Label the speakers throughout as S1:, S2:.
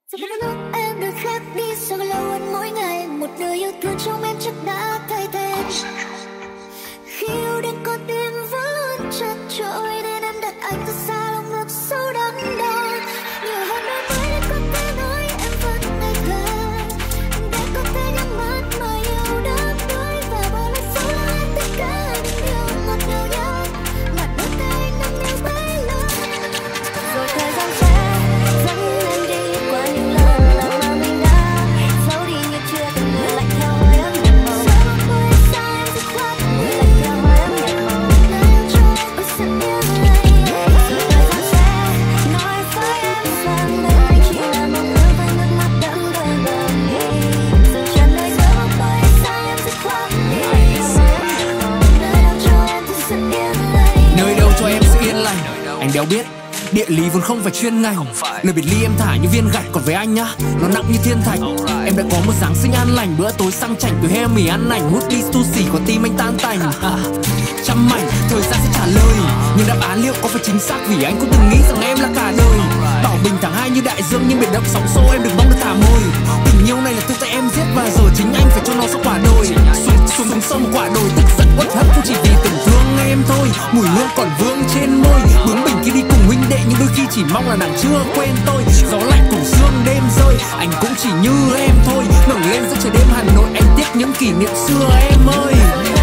S1: Giờ có lúc em được khác đi, sao có lâu hơn mỗi ngày. Một người yêu thương trong em chắc đã thay thế. Khi yêu đến con tim vẫn luôn chật chội, nên em đặt anh thật xa lòng ngực sâu đắn đo. Nhiều hơn đôi mới để có thể nói em vẫn ngây thơ, để có thể nhắm mắt mà yêu đắm đuối và bao lần sau là em tất cả những điều ngọt ngào nhất mà đôi tay anh nắm yêu bấy lâu. Rồi thời gian sẽ dẫn em đi qua những lần mà mình đã giấu đi như chưa từng người lạnh theo hơi ấm nhạt màu. Sao bóng tối xa em dứt khoát người lạnh theo hơi ấm nhạt màu. Nơi yêu cho em sẽ yêu lại. Rồi thời gian sẽ nói với em rằng bên anh chỉ là một người với nước mắt đẫm đôi bờ mi. Dừng chân nơi giữa bóng tối xa em dứt khoát người lạnh theo hơi ấm nhạt màu. Nơi đâu cho em thì sự yên lành.
S2: Nơi đâu cho em sự yên lành. Anh đéo biết địa lý vốn không phải chuyên ngành. Nơi biệt ly em thả như viên gạch, còn với anh nhá nó nặng như thiên thạch. Em đã có một Giáng sinh an lành, bữa tối sang chảnh từ he mì ăn ảnh. Hút đi tu xì có tim anh tan tành. Trăm mảnh thời gian sẽ trả lời, nhưng đáp án liệu có phải chính xác, vì anh cũng từng nghĩ rằng em là cả đời. Bảo bình tháng 2 như đại dương, nhưng biển động sóng xô em đừng mong được thả môi. Tình yêu này là tự tay em giết và giờ chính anh phải cho nó sau quả đồi. Xuống sông quả đồi tức giận uất hấp cũng chỉ vì tình thương em thôi. Mùi hương còn vương trên môi, bướng bỉnh khi đi cùng huynh đệ, nhưng đôi khi chỉ mong là nàng chưa quên tôi. Gió lạnh cùng sương đêm rơi, anh cũng chỉ như em thôi. Ngẩng lên giữa trời đêm Hà Nội, anh tiếc những kỷ niệm xưa em ơi.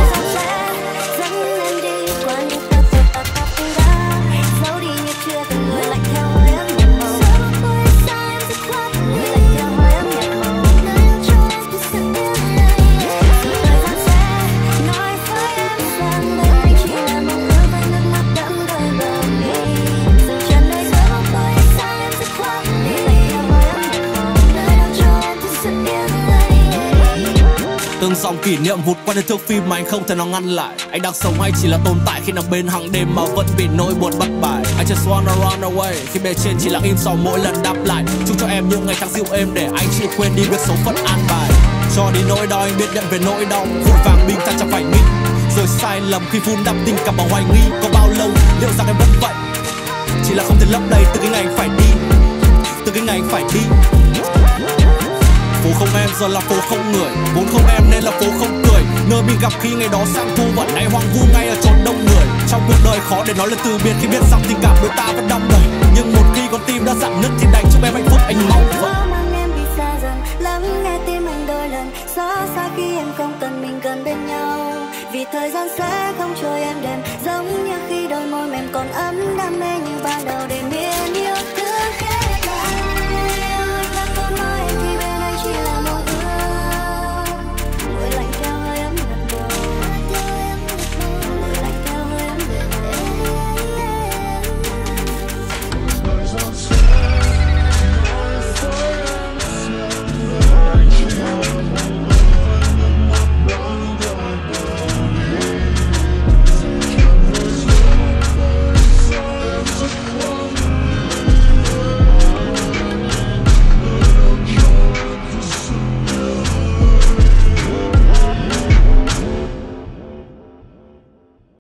S3: Từng dòng kỷ niệm vụt qua những thước phim mà anh không thể nào ngăn lại. Anh đang sống hay chỉ là tồn tại khi nằm bên hàng đêm mà vẫn bị nỗi buồn bắt bài. I just wanna run away khi bề trên chỉ lặng im sau mỗi lần đáp lại. Chúc cho em những ngày tháng dịu êm để anh chịu quên đi việc số phận an bài. Cho đi nỗi đau anh biết nhận về nỗi đau, vội vàng bình thản chẳng phải nghĩ. Rồi sai lầm khi vun đắp tình cảm bằng hoài nghi. Có bao lâu liệu rằng em vẫn vậy, chỉ là không thể lấp đầy từ cái ngày anh phải đi, từ cái ngày anh phải đi. Phố không em giờ là phố không người, vốn không em nên là phố không cười. Nơi mình gặp khi ngày đó sang thu vẫn nay hoang vu ngay ở chốn đông người. Trong cuộc đời khó để nói lời từ biệt khi biết rằng tình cảm đôi ta vẫn đong đầy. Nhưng một khi con tim đã dạn nứt thì đành chúc em hạnh phúc anh mong vậy.
S1: Mang em đi xa dần, lắng nghe tim anh đôi lần. Xót xa khi em không cần mình gần bên nhau, vì thời gian sẽ không cho em để